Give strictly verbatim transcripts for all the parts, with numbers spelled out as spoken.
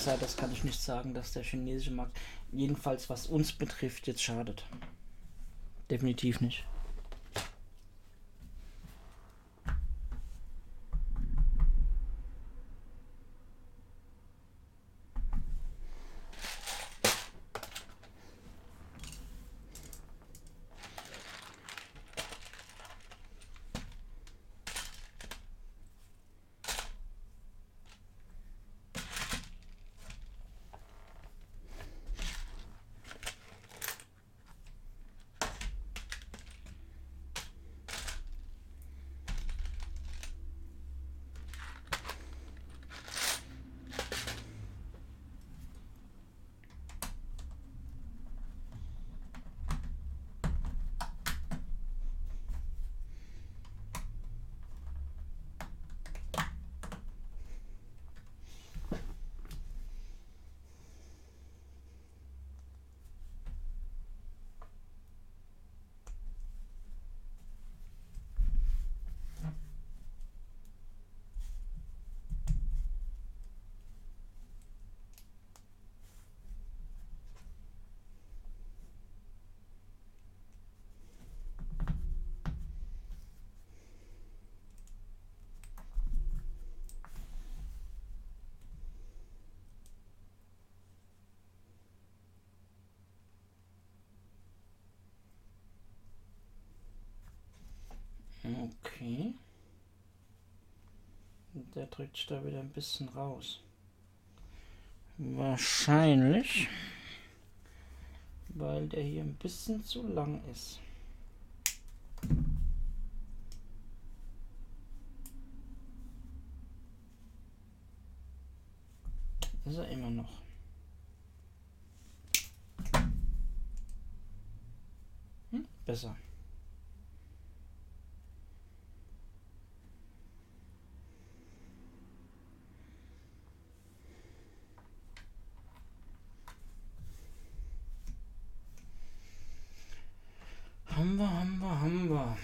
Seite das kann ich nicht sagen, dass der chinesische Markt, jedenfalls was uns betrifft, jetzt schadet. Definitiv nicht. Okay. Der drückt sich da wieder ein bisschen raus. Wahrscheinlich, weil der hier ein bisschen zu lang ist. Ist er immer noch. Hm? Besser. Haben wir, haben wir, haben wir.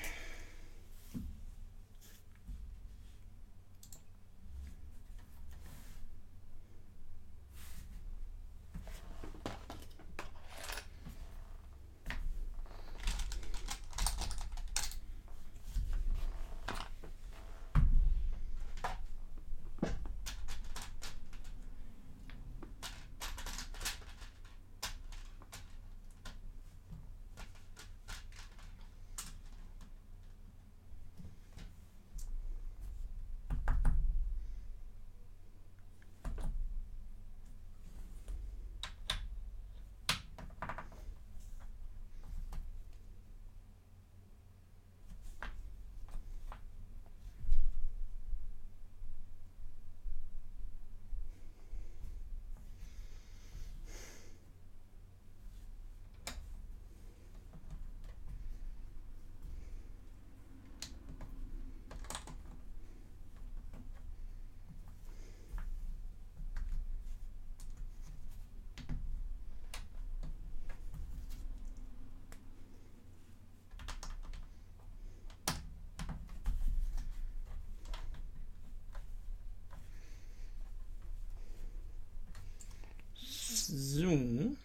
So.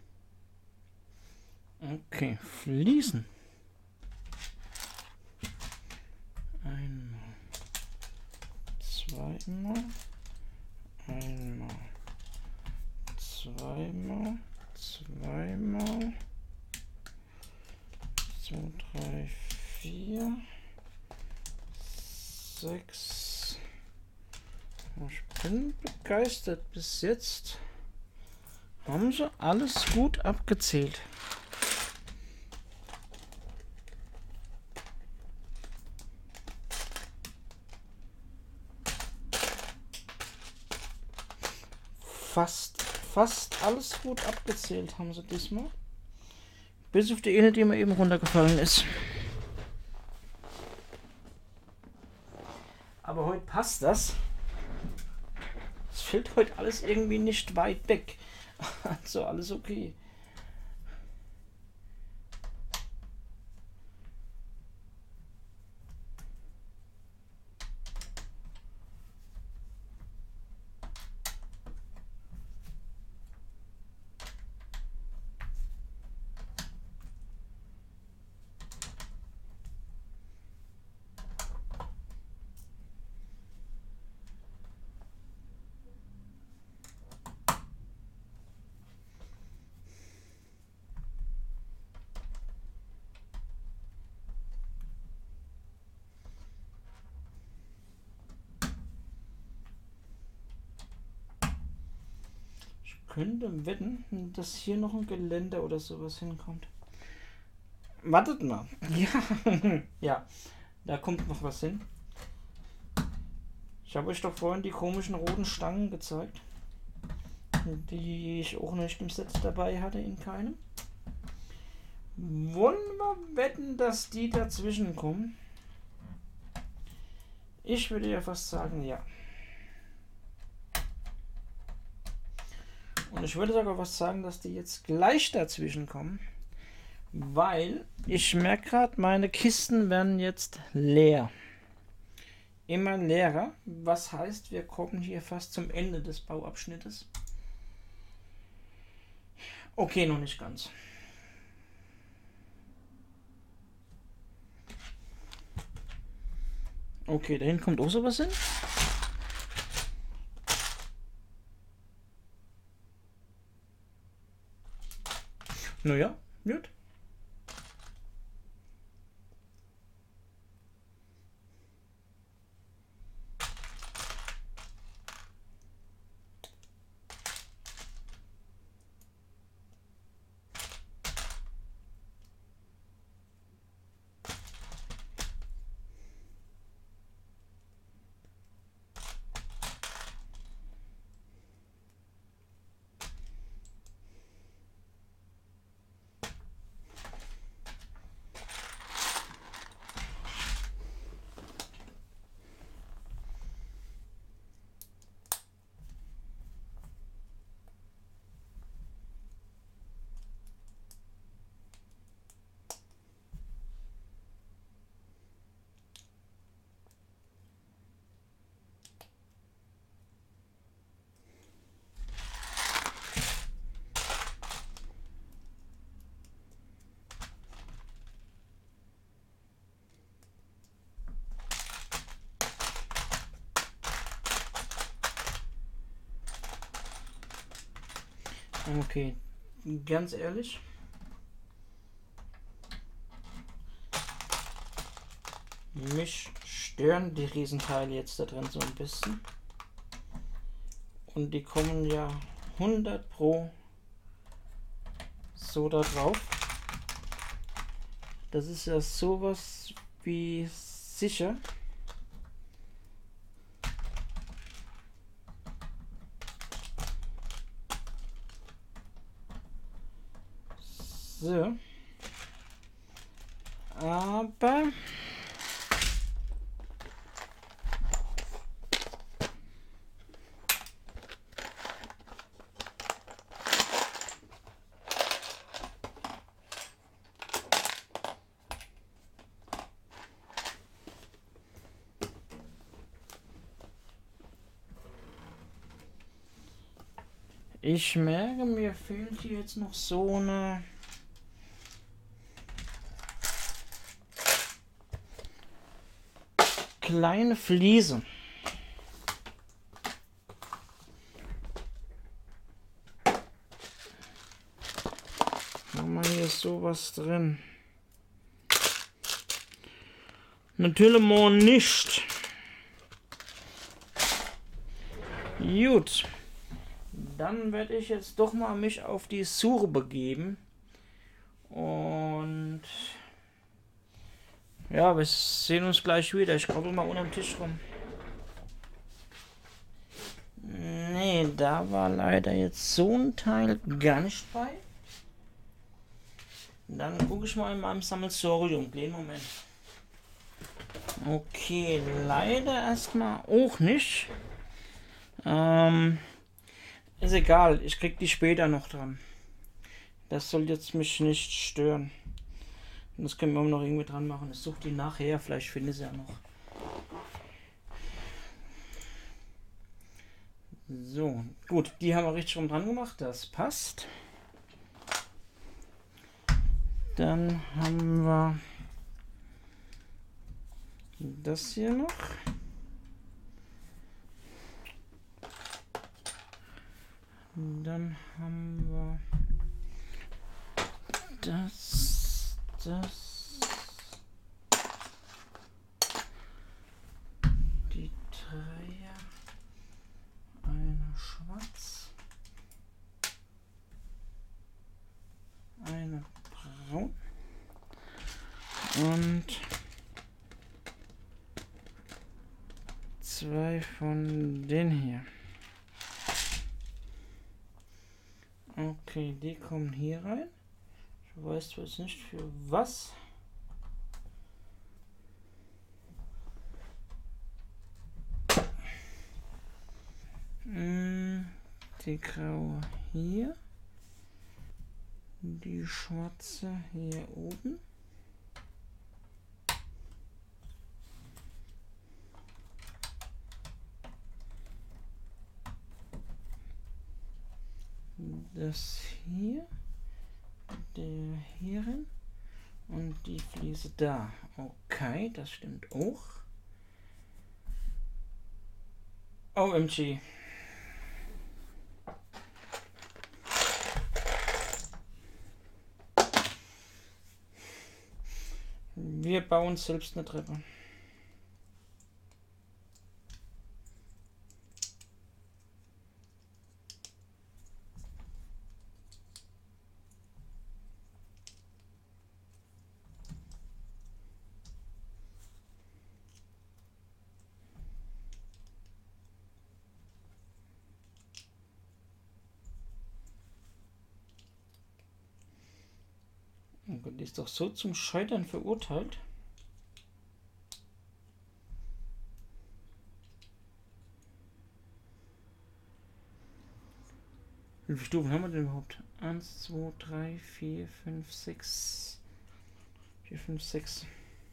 Okay, fließen. Einmal. Zweimal. Einmal. Zweimal. Zweimal. Zwei, drei, vier. Sechs. Ich bin begeistert bis jetzt. Haben sie alles gut abgezählt. Fast, fast alles gut abgezählt haben sie diesmal. Bis auf die eine, die mir eben runtergefallen ist. Aber heute passt das. Es fällt heute alles irgendwie nicht weit weg. Also alles okay. könnte wetten, dass hier noch ein Geländer oder sowas hinkommt. Wartet mal. Ja, ja, da kommt noch was hin. Ich habe euch doch vorhin die komischen roten Stangen gezeigt, die ich auch nicht im Set dabei hatte, in keinem. Wollen wir wetten, dass die dazwischen kommen? Ich würde ja fast sagen, ja. Und ich würde sogar was sagen, dass die jetzt gleich dazwischen kommen, weil ich merke gerade, meine Kisten werden jetzt leer. Immer leerer, was heißt, wir kommen hier fast zum Ende des Bauabschnittes. Okay, noch nicht ganz. Okay, dahin kommt auch sowas hin. Naja, gut. Okay, ganz ehrlich, mich stören die Riesenteile jetzt da drin so ein bisschen. Und die kommen ja hundert Pro so da drauf. Das ist ja sowas wie sicher. So. Aber ich merke, mir fehlt hier jetzt noch so eine kleine Fliese. Machen wir hier sowas drin. Natürlich mal nicht. Gut. Dann werde ich jetzt doch mal mich auf die Suche begeben. Und ja, wir sehen uns gleich wieder. Ich krabbel mal unterm Tisch rum. Nee, da war leider jetzt so ein Teil gar nicht bei. Dann gucke ich mal in meinem Sammelsorium. Kleinen Moment. Okay, leider erstmal auch nicht. Ähm, ist egal, ich krieg die später noch dran. Das soll jetzt mich nicht stören. Das können wir noch irgendwie dran machen. Ich suche die nachher, vielleicht finde ich sie ja noch. So, gut, die haben wir richtig rum dran gemacht, das passt. Dann haben wir das hier noch. Dann haben wir das, das, die Dreier, eine schwarz, von den hier. Okay, die kommen hier rein. Ich weiß zwar jetzt nicht für was. Die graue hier. Die schwarze hier oben. Das hier, der hierin und die Fliese da. Okay, das stimmt auch. O M G. Wir bauen selbst eine Treppe. Oh Gott, die ist doch so zum Scheitern verurteilt. Wie viele Stufen haben wir denn überhaupt? eins, zwei, drei, vier, fünf, sechs. vier, fünf, sechs.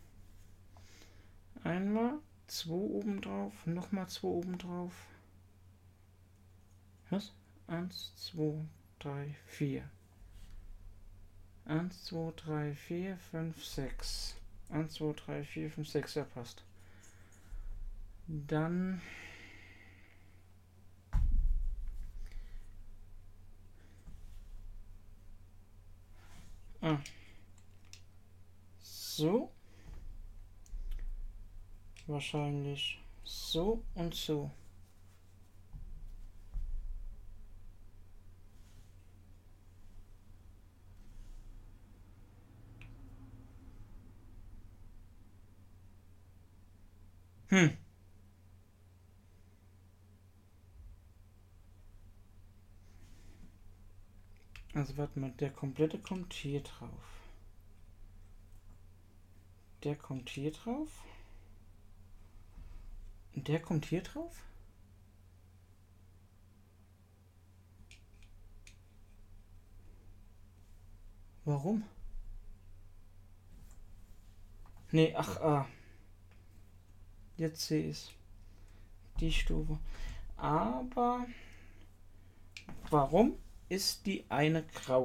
Einmal, zwei oben drauf, nochmal zwei oben drauf. Was? eins, zwei, drei, vier. eins, zwei, drei, vier, fünf, sechs. eins, zwei, drei, vier, fünf, sechs, ja passt. Dann ah. So. Wahrscheinlich so und so. Hm. Also warte mal, der komplette kommt hier drauf. Der kommt hier drauf. Und der kommt hier drauf. Warum? Nee, ach, ah. Jetzt sehe ich es. Die Stufe. Aber warum ist die eine grau?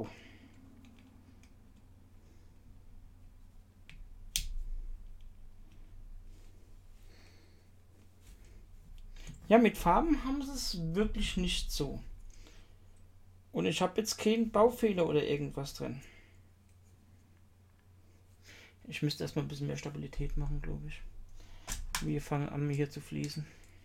Ja, mit Farben haben sie es wirklich nicht so. Und ich habe jetzt keinen Baufehler oder irgendwas drin. Ich müsste erstmal ein bisschen mehr Stabilität machen, glaube ich. Wir fangen an, mir hier zu fließen.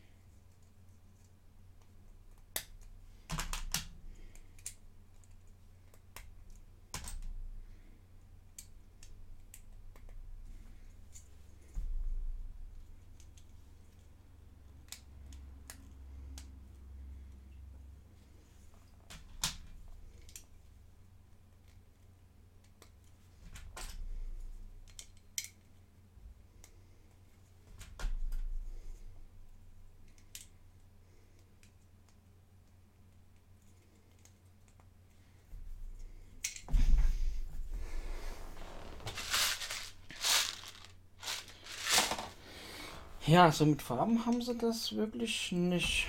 Ja, so mit Farben haben sie das wirklich nicht.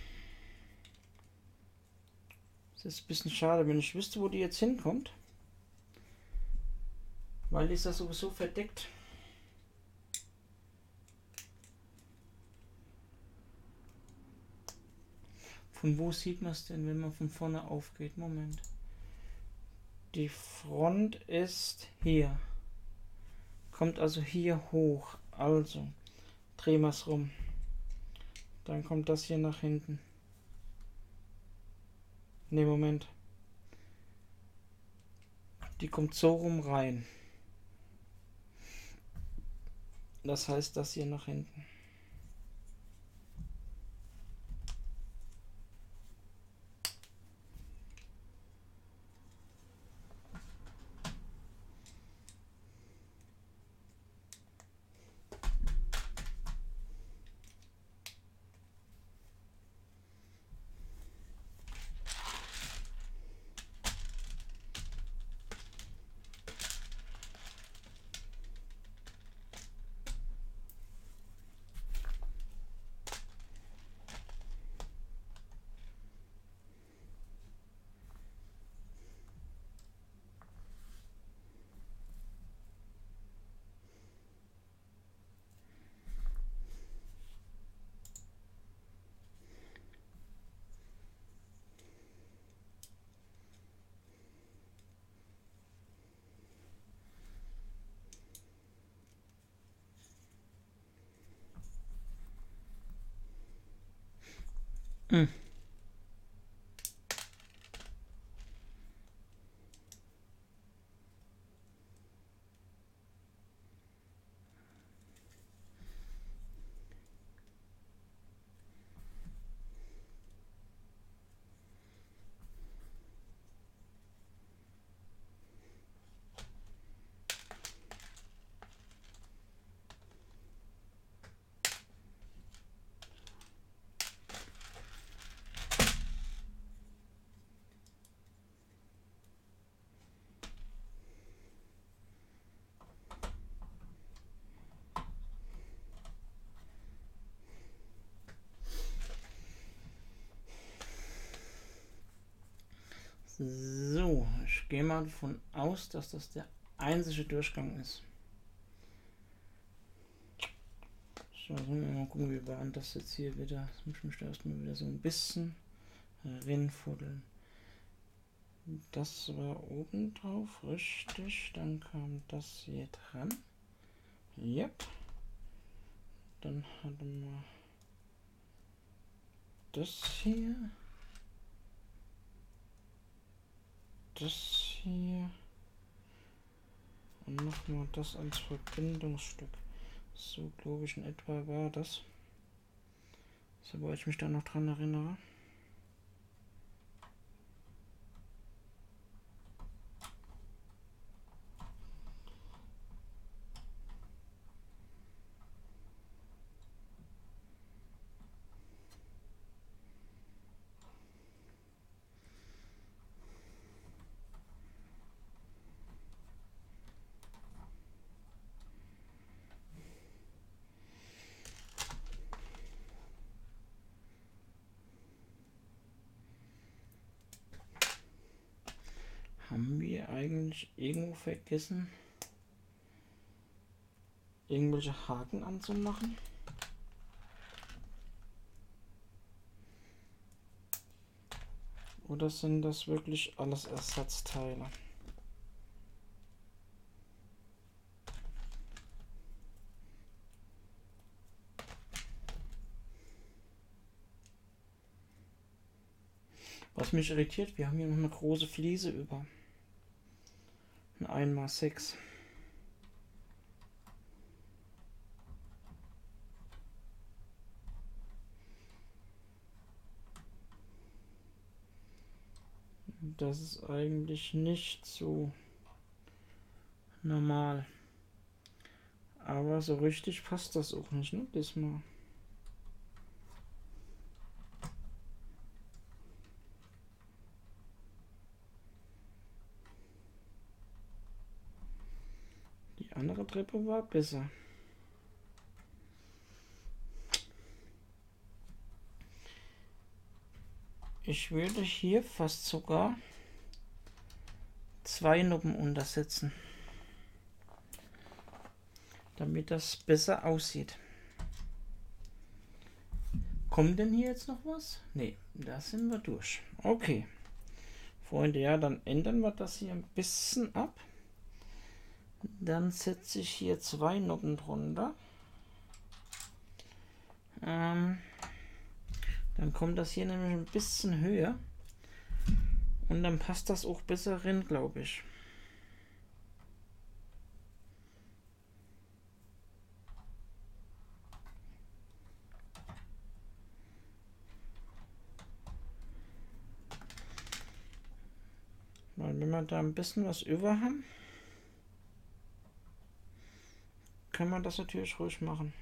Das ist ein bisschen schade, wenn ich wüsste, wo die jetzt hinkommt. Weil die ist ja sowieso verdeckt. Von wo sieht man es denn, wenn man von vorne aufgeht? Moment. Die Front ist hier. Kommt also hier hoch. Also drehen wir es rum. Dann kommt das hier nach hinten. Ne, Moment. Die kommt so rum rein. Das heißt, das hier nach hinten. Hm. So, ich gehe mal davon aus, dass das der einzige Durchgang ist. So, mal gucken, wie war das jetzt hier wieder. Jetzt muss ich mich da erstmal wieder so ein bisschen rinfuddeln. Das war oben drauf, richtig. Dann kam das hier dran. Yep. Dann hatten wir das hier. Das hier. Und nochmal das als Verbindungsstück. So, glaube ich, in etwa war das. Soweit ich mich da noch dran erinnere. Haben wir eigentlich irgendwo vergessen, irgendwelche Haken anzumachen? Oder sind das wirklich alles Ersatzteile? Was mich irritiert, wir haben hier noch eine große Fliese über. Ein eins mal sechs. Das ist eigentlich nicht so normal. Aber so richtig passt das auch nicht, ne? Diesmal. Die andere Treppe war besser. Ich würde hier fast sogar zwei Noppen untersetzen, damit das besser aussieht. Kommt denn hier jetzt noch was? Ne, da sind wir durch. Okay, Freunde, ja, dann ändern wir das hier ein bisschen ab. Dann setze ich hier zwei Noppen drunter. Ähm, dann kommt das hier nämlich ein bisschen höher. Und dann passt das auch besser rein, glaube ich. Weil wenn wir da ein bisschen was über haben, kann man das natürlich ruhig machen.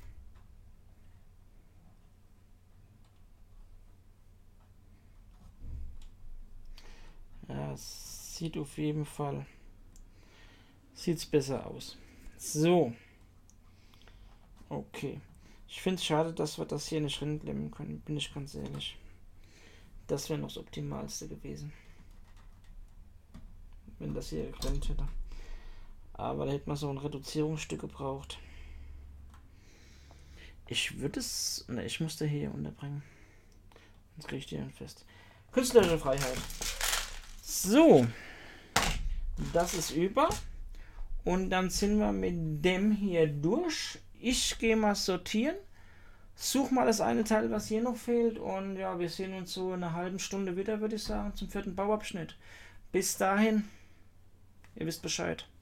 Ja, es sieht auf jeden Fall sieht's besser aus. So. Okay. Ich finde es schade, dass wir das hier nicht rinklemmen können, bin ich ganz ehrlich. Das wäre noch das Optimalste gewesen. Wenn das hier geklemmt hätte. Aber da hätte man so ein Reduzierungsstück gebraucht. Ich würde es... Ne, ich musste hier unterbringen. Sonst kriege ich die dann fest. Künstlerische Freiheit. So. Das ist über. Und dann sind wir mit dem hier durch. Ich gehe mal sortieren such mal das eine Teil, was hier noch fehlt. Und ja, wir sehen uns so in einer halben Stunde wieder, würde ich sagen, zum vierten Bauabschnitt. Bis dahin, ihr wisst Bescheid.